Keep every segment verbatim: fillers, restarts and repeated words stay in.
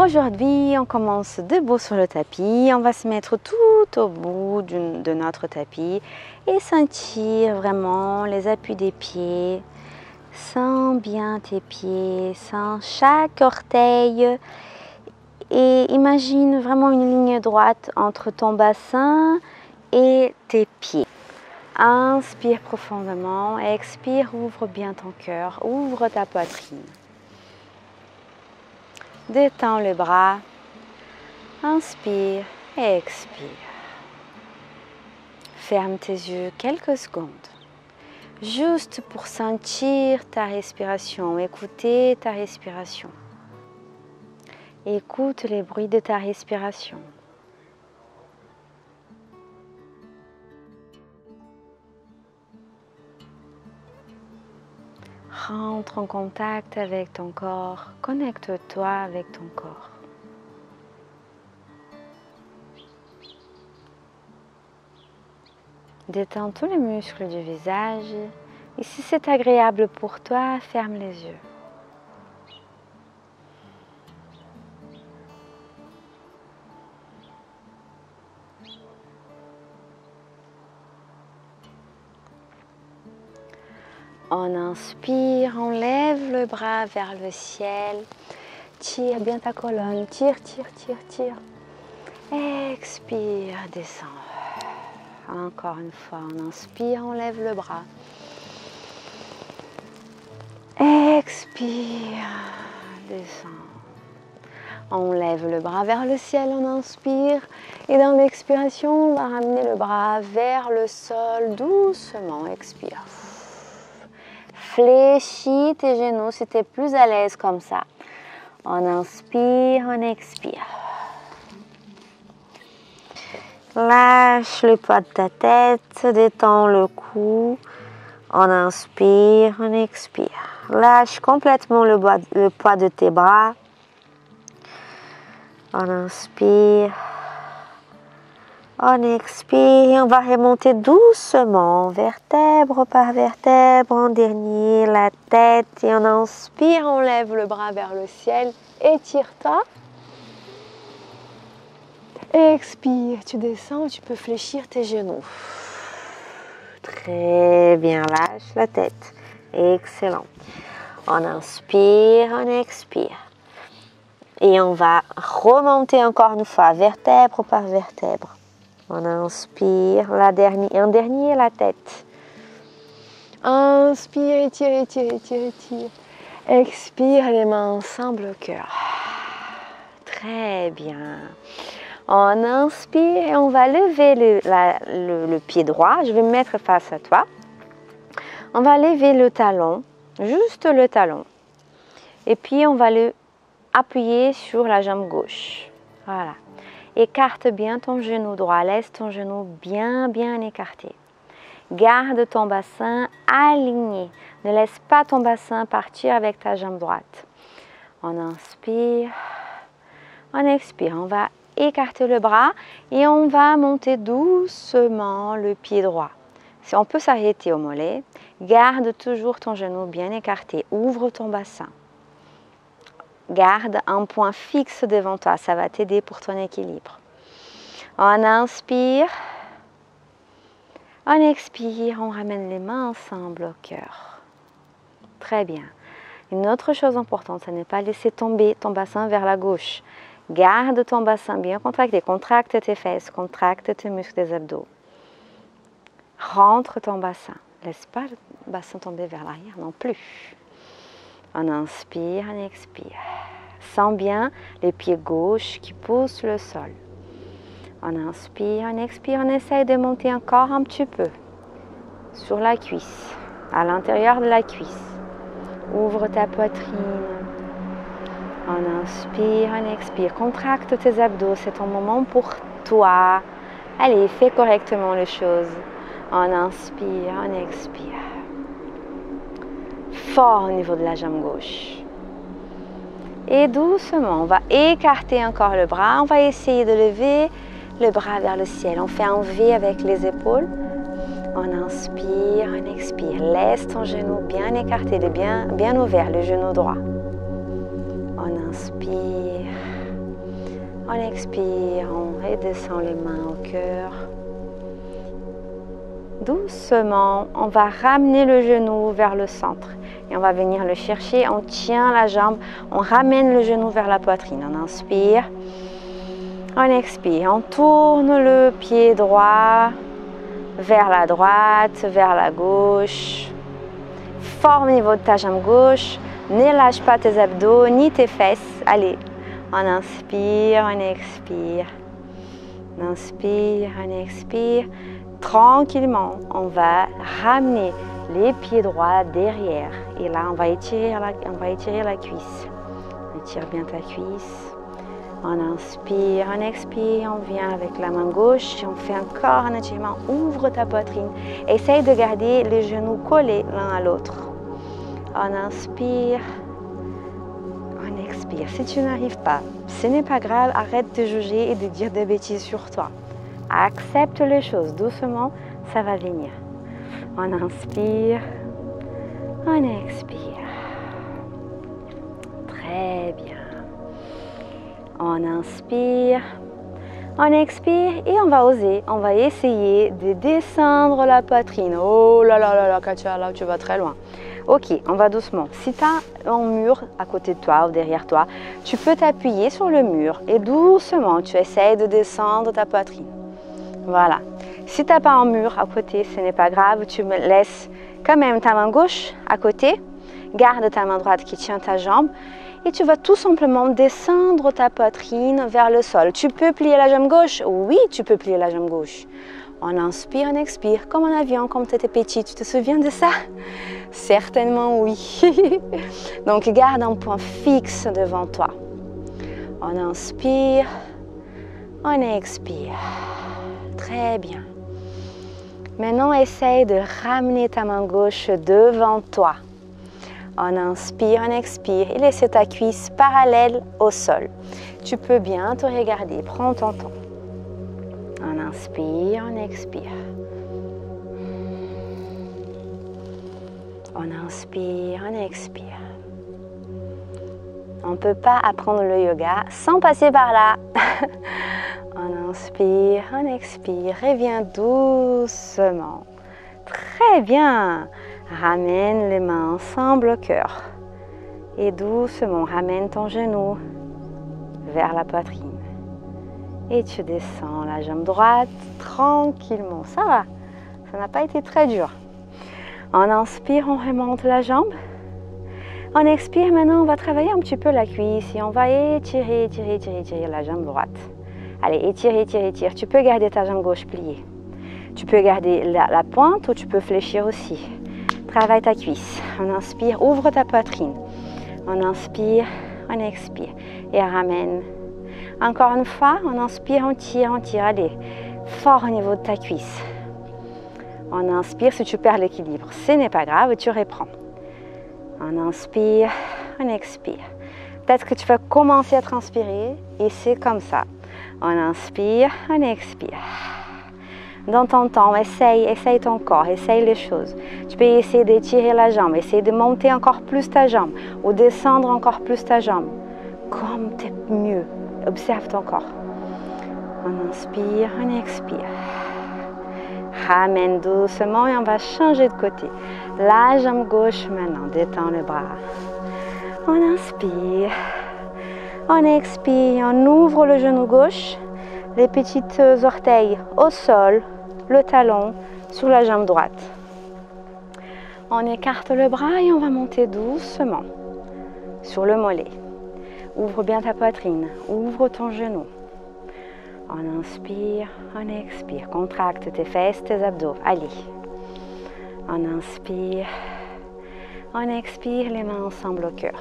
Aujourd'hui, on commence debout sur le tapis. On va se mettre tout au bout du, de notre tapis et sentir vraiment les appuis des pieds. Sens bien tes pieds, sens chaque orteil et imagine vraiment une ligne droite entre ton bassin et tes pieds. Inspire profondément, expire, ouvre bien ton cœur, ouvre ta poitrine. Détends les bras, inspire et expire. Ferme tes yeux quelques secondes, juste pour sentir ta respiration, écouter ta respiration. Écoute les bruits de ta respiration. Rentre en contact avec ton corps, connecte-toi avec ton corps. Détends tous les muscles du visage et si c'est agréable pour toi, ferme les yeux. On inspire, on lève le bras vers le ciel. Tire bien ta colonne, tire, tire, tire, tire. Expire, descends. Encore une fois, on inspire, on lève le bras. Expire, descends. On lève le bras vers le ciel, on inspire. Et dans l'expiration, on va ramener le bras vers le sol doucement. Expire. Fléchis tes genoux si tu es plus à l'aise comme ça. On inspire, on expire. Lâche le poids de ta tête, détends le cou. On inspire, on expire. Lâche complètement le, bois, le poids de tes bras. On inspire. On expire et on va remonter doucement, vertèbre par vertèbre, en dernier la tête. Et on inspire, on lève le bras vers le ciel, étire-toi. Expire, tu descends, tu peux fléchir tes genoux. Très bien, lâche la tête. Excellent. On inspire, on expire. Et on va remonter encore une fois, vertèbre par vertèbre. On inspire, la dernière, un dernier, la tête. Inspire, étire, étire, étire, étire. Expire, les mains ensemble au cœur. Très bien. On inspire et on va lever le, la, le, le pied droit. Je vais me mettre face à toi. On va lever le talon, juste le talon. Et puis on va le appuyer sur la jambe gauche. Voilà. Écarte bien ton genou droit, laisse ton genou bien, bien écarté. Garde ton bassin aligné. Ne laisse pas ton bassin partir avec ta jambe droite. On inspire, on expire. On va écarter le bras et on va monter doucement le pied droit. Si on peut s'arrêter au mollet, garde toujours ton genou bien écarté. Ouvre ton bassin. Garde un point fixe devant toi, ça va t'aider pour ton équilibre. On inspire, on expire, on ramène les mains ensemble au cœur. Très bien. Une autre chose importante, ce n'est pas laisser tomber ton bassin vers la gauche. Garde ton bassin bien contracté, contracte tes fesses, contracte tes muscles des abdos. Rentre ton bassin, laisse pas le bassin tomber vers l'arrière non plus. On inspire, on expire. Sens bien les pieds gauches qui poussent le sol. On inspire, on expire, on essaye de monter encore un petit peu sur la cuisse, à l'intérieur de la cuisse. Ouvre ta poitrine. On inspire, on expire. Contracte tes abdos, c'est ton moment pour toi. Allez, fais correctement les choses. On inspire, on expire. Fort au niveau de la jambe gauche. Et doucement, on va écarter encore le bras. On va essayer de lever le bras vers le ciel. On fait un V avec les épaules. On inspire, on expire. Laisse ton genou bien écarté, bien, bien ouvert, le genou droit. On inspire. On expire, on redescend les mains au cœur. Doucement, on va ramener le genou vers le centre. Et on va venir le chercher, on tient la jambe, on ramène le genou vers la poitrine. On inspire, on expire, on tourne le pied droit vers la droite, vers la gauche. Fort au niveau de ta jambe gauche, ne lâche pas tes abdos ni tes fesses. Allez, on inspire, on expire. On inspire, on expire. Tranquillement, on va ramener les pieds droits derrière. Et là, on va étirer la, on va étirer la cuisse. Étire bien ta cuisse. On inspire, on expire, on vient avec la main gauche. On fait encore un étirement. Ouvre ta poitrine. Essaye de garder les genoux collés l'un à l'autre. On inspire. On expire. Si tu n'arrives pas, ce n'est pas grave. Arrête de juger et de dire des bêtises sur toi. Accepte les choses doucement, ça va venir. On inspire, on expire. Très bien. On inspire, on expire et on va oser, on va essayer de descendre la poitrine. Oh là là là là, Katia, là tu vas très loin. Ok, on va doucement. Si tu as un mur à côté de toi ou derrière toi, tu peux t'appuyer sur le mur et doucement tu essaies de descendre ta poitrine. Voilà. Si tu n'as pas un mur à côté, ce n'est pas grave. Tu me laisses quand même ta main gauche à côté. Garde ta main droite qui tient ta jambe. Et tu vas tout simplement descendre ta poitrine vers le sol. Tu peux plier la jambe gauche? Oui, tu peux plier la jambe gauche. On inspire, on expire, comme en avion, comme tu étais petit. Tu te souviens de ça? Certainement oui. Donc garde un point fixe devant toi. On inspire, on expire. Très bien. Maintenant, essaye de ramener ta main gauche devant toi. On inspire, on expire et laisse ta cuisse parallèle au sol. Tu peux bien te regarder, prends ton temps. On inspire, on expire. On inspire, on expire. On ne peut pas apprendre le yoga sans passer par là. On inspire, on expire, reviens doucement. Très bien. Ramène les mains ensemble au cœur. Et doucement, ramène ton genou vers la poitrine. Et tu descends la jambe droite tranquillement. Ça va, ça n'a pas été très dur. On inspire, on remonte la jambe. On expire, maintenant on va travailler un petit peu la cuisse et on va étirer, étirer, étirer, étirer la jambe droite. Allez, étire, étire, étire. Tu peux garder ta jambe gauche pliée. Tu peux garder la, la pointe ou tu peux fléchir aussi. Travaille ta cuisse. On inspire, ouvre ta poitrine. On inspire, on expire. Et ramène. Encore une fois, on inspire, on tire, on tire. Allez, fort au niveau de ta cuisse. On inspire, si tu perds l'équilibre, ce n'est pas grave, tu reprends. On inspire, on expire. Peut-être que tu vas commencer à transpirer et c'est comme ça. On inspire, on expire. Dans ton temps, essaye, essaye ton corps, essaye les choses. Tu peux essayer d'étirer la jambe, essayer de monter encore plus ta jambe ou descendre encore plus ta jambe. Comme tu es mieux. Observe ton corps. On inspire, on expire. Ramène doucement et on va changer de côté. La jambe gauche maintenant, détends le bras. On inspire. On expire, on ouvre le genou gauche, les petites orteils au sol, le talon sur la jambe droite. On écarte le bras et on va monter doucement sur le mollet. Ouvre bien ta poitrine, ouvre ton genou. On inspire, on expire, contracte tes fesses, tes abdos. Allez. On inspire, on expire, les mains ensemble au cœur.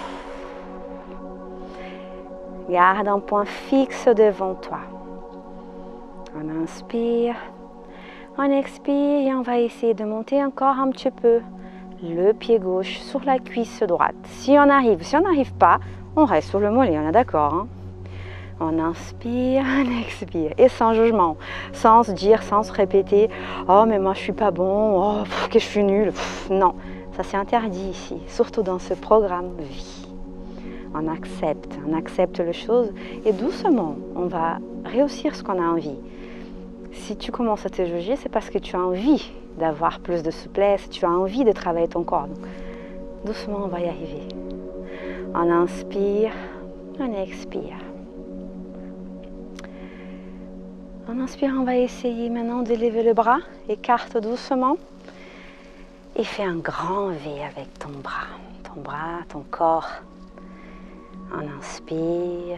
Garde un point fixe devant toi. On inspire, on expire et on va essayer de monter encore un petit peu le pied gauche sur la cuisse droite. Si on arrive, si on n'arrive pas, on reste sur le mollet, on est d'accord, hein? On inspire, on expire et sans jugement, sans se dire, sans se répéter « Oh mais moi je suis pas bon, oh pff, que je suis nulle ». Non, ça c'est interdit ici, surtout dans ce programme vie. On accepte, on accepte les choses et doucement, on va réussir ce qu'on a envie. Si tu commences à te juger, c'est parce que tu as envie d'avoir plus de souplesse, tu as envie de travailler ton corps. Donc, doucement, on va y arriver. On inspire, on expire. On inspire, on va essayer maintenant de lever le bras, écarte doucement et fais un grand V avec ton bras, ton bras, ton corps. On inspire,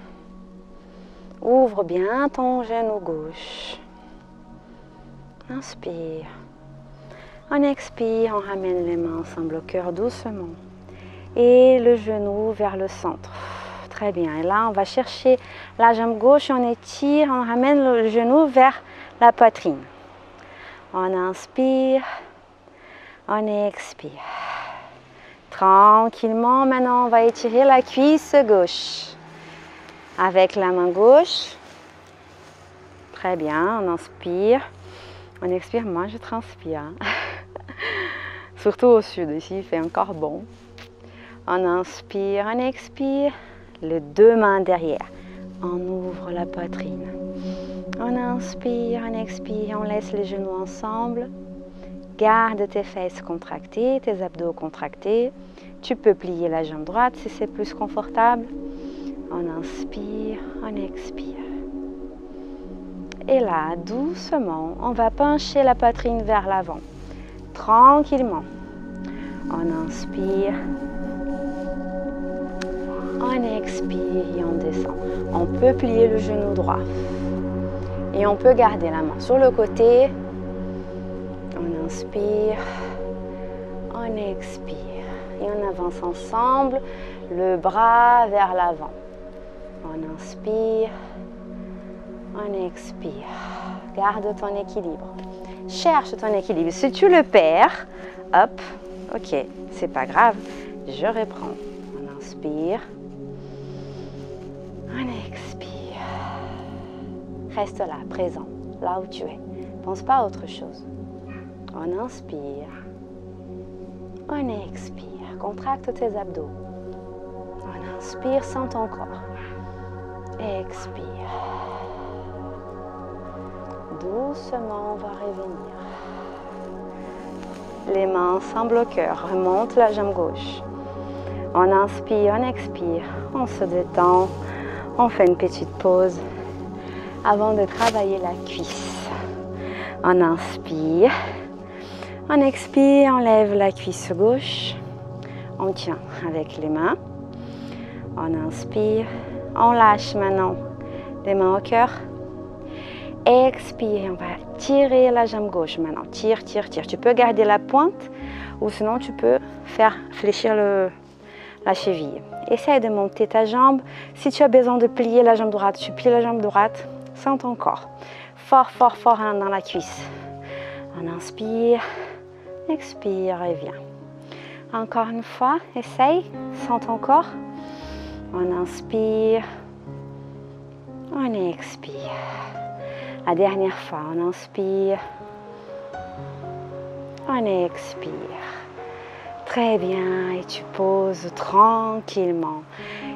ouvre bien ton genou gauche. Inspire. On expire, on ramène les mains ensemble au cœur doucement. Et le genou vers le centre. Très bien. Et là, on va chercher la jambe gauche, on étire, on ramène le genou vers la poitrine. On inspire, on expire. Tranquillement, maintenant, on va étirer la cuisse gauche. Avec la main gauche. Très bien, on inspire. On expire, moi je transpire. Surtout au sud, ici il fait encore bon. On inspire, on expire. Les deux mains derrière. On ouvre la poitrine. On inspire, on expire, on laisse les genoux ensemble. Garde tes fesses contractées, tes abdos contractés. Tu peux plier la jambe droite si c'est plus confortable. On inspire, on expire. Et là, doucement, on va pencher la poitrine vers l'avant. Tranquillement. On inspire. On expire et on descend. On peut plier le genou droit. Et on peut garder la main sur le côté. On inspire. On expire. Et on avance ensemble. Le bras vers l'avant. On inspire. On expire. Garde ton équilibre. Cherche ton équilibre. Si tu le perds, hop, ok, c'est pas grave. Je reprends. On inspire. On expire. Reste là, présent, là où tu es. Pense pas à autre chose. On inspire. On expire. Contracte tes abdos. On inspire, sens ton corps. Expire. Doucement, on va revenir. Les mains ensemble au cœur. Remonte la jambe gauche. On inspire, on expire. On se détend. On fait une petite pause avant de travailler la cuisse. On inspire. On expire, on lève la cuisse gauche. On tient avec les mains. On inspire. On lâche maintenant les mains au cœur. Expire, on va tirer la jambe gauche maintenant. Tire, tire, tire. Tu peux garder la pointe ou sinon tu peux faire fléchir le, la cheville. Essaye de monter ta jambe. Si tu as besoin de plier la jambe droite, tu plies la jambe droite. Sens ton corps. Fort, fort, fort hein, dans la cuisse. On inspire, expire et viens. Encore une fois, essaye. Sens ton corps. On inspire, on expire. La dernière fois, on inspire, on expire. Très bien, et tu poses tranquillement.